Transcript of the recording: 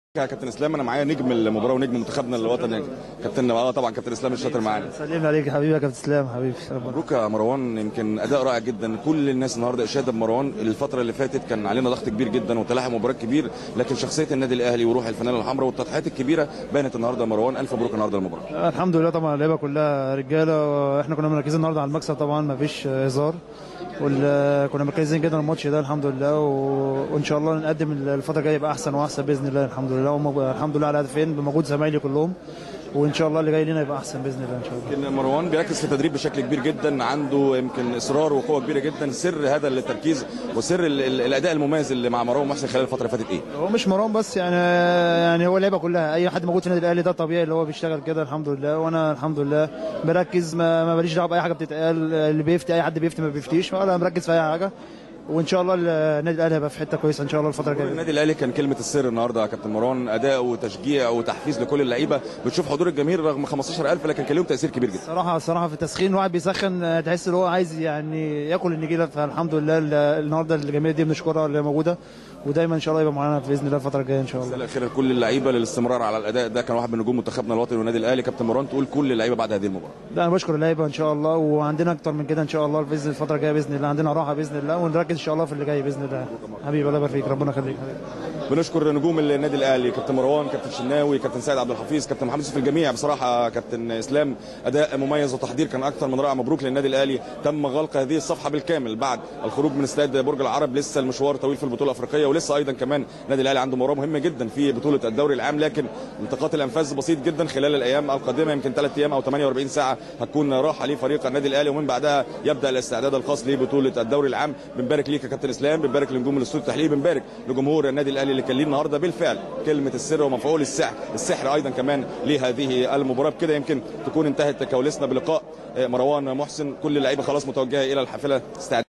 كابتن اسلام، انا معايا نجم المباراه ونجم منتخبنا الوطني كابتن طبعا كابتن اسلام الشاطر معانا. سلمنا عليك يا حبيبي يا كابتن اسلام حبيبي. مبروك يا مروان، يمكن اداء رائع جدا. كل الناس النهارده اشاده بمروان. الفتره اللي فاتت كان علينا ضغط كبير جدا وتلاحم مباريات كبير، لكن شخصيه النادي الاهلي وروح الفانيلا الحمراء والتضحيات الكبيره بانت النهارده. مروان الف مبروك النهارده المباراه. الحمد لله طبعا اللعيبه كلها رجاله، واحنا كنا مركزين النهارده على المكسب طبعا، ما فيش هزار، كنا مركزين جدا الماتش ده الحمد لله، وان شاء الله نقدم الفتره الجايه يبقى احسن واحسن باذن الله. الحمد لله الحمد لله على هدفين بمجهود زمايلي كلهم، وان شاء الله اللي جاي لنا يبقى احسن باذن الله ان شاء الله. يمكن مروان بيركز في التدريب بشكل كبير جدا، عنده يمكن اصرار وقوه كبيره جدا. سر هذا التركيز وسر الاداء المميز اللي مع مروان محسن خلال الفتره اللي فاتت ايه؟ هو مش مروان بس، يعني هو اللعيبه كلها، اي حد موجود في النادي الاهلي ده طبيعي اللي هو بيشتغل كده الحمد لله. وانا الحمد لله مركز، ما ماليش دعوه باي حاجه بتتقال، اللي بيفتي اي حد بيفتي ما بيفتيش، ولا مركز في اي حاجه. وان شاء الله النادي الاهلي هيبقى في حته كويسه ان شاء الله الفتره الجايه. النادي الاهلي كان كلمه السر النهارده يا كابتن مروان، اداء وتشجيع وتحفيز لكل اللعيبه. بتشوف حضور الجماهير رغم 15,000 لكن كان لهم تاثير كبير جدا. الصراحه في التسخين الواحد بيسخن، تحس ان هو عايز يعني ياكل النجيله. فالحمد لله النهارده الجماهير دي بنشكرها اللي موجوده، ودايما ان شاء الله يبقى معانا باذن الله الفتره الجايه ان شاء الله. رساله اخيره لكل اللعيبه للاستمرار على الاداء ده. كان واحد من نجوم منتخبنا الوطني والنادي الاهلي كابتن مروان، تقول كل اللعيبه بعد هذه المباراه. لا انا بشكر اللعيبه ان شاء الله، وعندنا اكتر من كده ان شاء الله باذن الفتره الجايه باذن الله. عندنا راحه باذن الله، ونركز ان شاء الله في اللي جاي باذن الله. حبيبي الله يبارك فيك، ربنا يخليك حبيبي. بنشكر نجوم النادي الاهلي كابتن مروان، كابتن شناوي، كابتن سيد عبد الحفيظ، كابتن محمد يوسف، الجميع بصراحه. كابتن اسلام اداء مميز وتحضير كان اكثر من رائع. مبروك للنادي الاهلي، تم غلق هذه الصفحه بالكامل بعد الخروج من استاد برج العرب. لسه المشوار طويل في البطوله الافريقيه، ولسه ايضا كمان النادي الاهلي عنده مباراه مهمه جدا في بطوله الدوري العام. لكن التقاط الانفاس بسيط جدا خلال الايام القادمه، يمكن 3 ايام او 48 ساعه هتكون راحه لفريق النادي الاهلي، ومن بعدها يبدا الاستعداد الخاص لبطوله الدوري العام. بنبارك ليك يا كابتن اسلام، بنبارك لنجوم الاستوديو التحليلي، بنبارك لجمهور النادي الاهلي اللي كان ليه النهارده بالفعل كلمه السر ومفعول السحر ايضا كمان لهذه المباراه. بكده يمكن تكون انتهت كواليسنا بلقاء مروان محسن. كل اللعيبه خلاص متوجهه الى الحافله استعداد